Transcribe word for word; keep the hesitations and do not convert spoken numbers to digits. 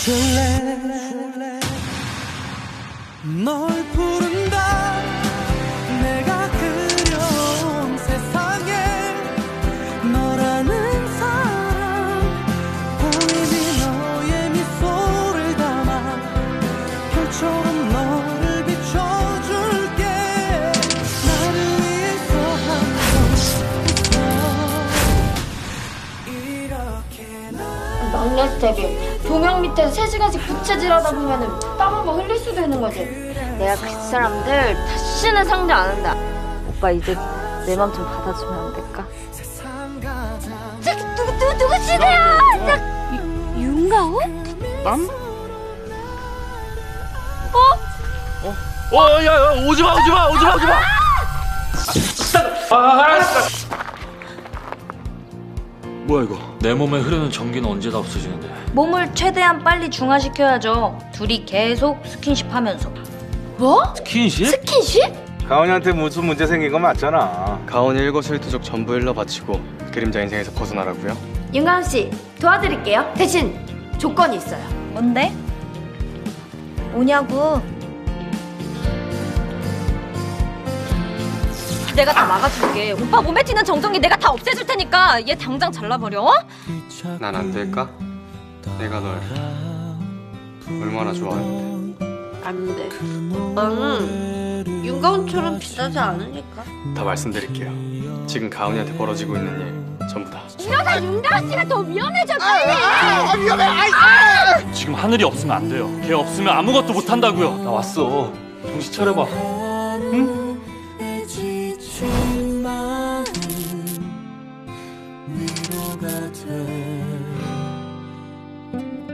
줄래 널 부른다 내가 그려온 세상에 너라는 사람 보이니 너의 미소를 담아 별처럼 너를 비춰줄게 나를 위해서 한 막내 스텝이 조명 밑에 세 시간씩 부채질하다 보면은 땀 한 번 흘릴 수도 있는 거지. 내가 그 사람들 다시는 상대 안 한다. 오빠 이제 내 맘 좀 받아주면 안 될까? 저 누구 누구 누구시대요? 저 윤가오? 남? 어? 어? 어, 야, 야, 오지 마, 오지 마, 오지 마, 오지 마. 아, 알았어. 뭐야 이거? 내 몸에 흐르는 전기는 언제 다 없어지는데? 몸을 최대한 빨리 중화시켜야죠. 둘이 계속 스킨십 하면서. 뭐? 스킨십? 스킨십? 가온이한테 무슨 문제 생긴 거 맞잖아. 가온이 일거수일투족 전부 일러 바치고 그림자 인생에서 벗어나라고요? 윤가오 씨 도와드릴게요. 대신 조건이 있어요. 뭔데? 뭐냐고. 내가 다 막아줄게. 오빠 몸에 튀는 정전기 내가 다 없애줄 테니까 얘 당장 잘라버려. 난 안 될까? 내가 널 얼마나 좋아하는데. 안 돼. 나는 윤가온처럼 비싸지 않으니까. 다 말씀드릴게요. 지금 가온이한테 벌어지고 있는 일 전부 다 이러다 윤가오 씨가 더 위험해져. 빨리. 아, 아, 위험해. 아이, 아! 지금 하늘이 없으면 안 돼요. 걔 없으면 아무것도 못 한다고요. 나 왔어. 정신 차려봐. 응? 위로가 돼